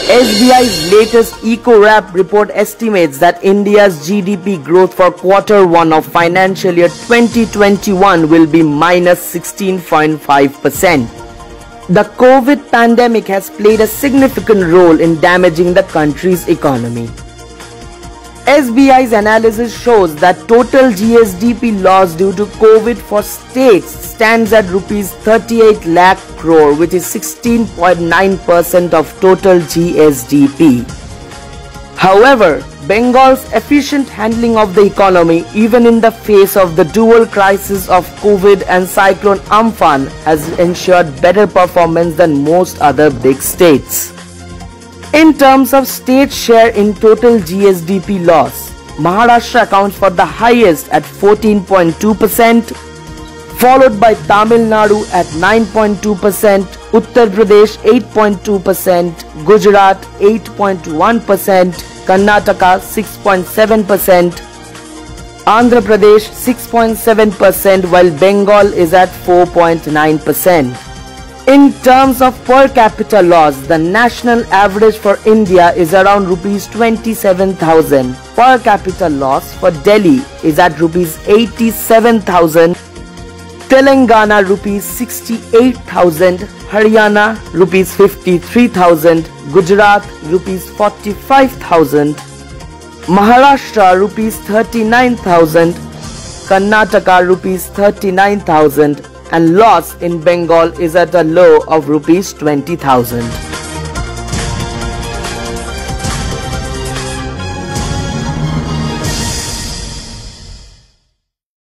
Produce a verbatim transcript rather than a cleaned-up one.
S B I's latest EcoWrap report estimates that India's G D P growth for quarter one of financial year twenty twenty-one will be minus sixteen point five percent. The COVID pandemic has played a significant role in damaging the country's economy. S B I's analysis shows that total G S D P loss due to COVID for states stands at rupees thirty-eight lakh crore, which is sixteen point nine percent of total G S D P. However, Bengal's efficient handling of the economy, even in the face of the dual crisis of COVID and Cyclone Amphan, has ensured better performance than most other big states. In terms of state share in total G S D P loss, Maharashtra accounts for the highest at fourteen point two percent, followed by Tamil Nadu at nine point two percent, Uttar Pradesh eight point two percent, Gujarat eight point one percent, Karnataka six point seven percent, Andhra Pradesh six point seven percent, while Bengal is at four point nine percent. In terms of per capita loss, the national average for India is around rupees twenty-seven thousand. Per capita loss for Delhi is at rupees eighty-seven thousand, Telangana rupees sixty-eight thousand, Haryana rupees fifty-three thousand, Gujarat rupees forty-five thousand, Maharashtra rupees thirty-nine thousand, Karnataka rupees thirty-nine thousand, and loss in Bengal is at a low of rupees twenty thousand.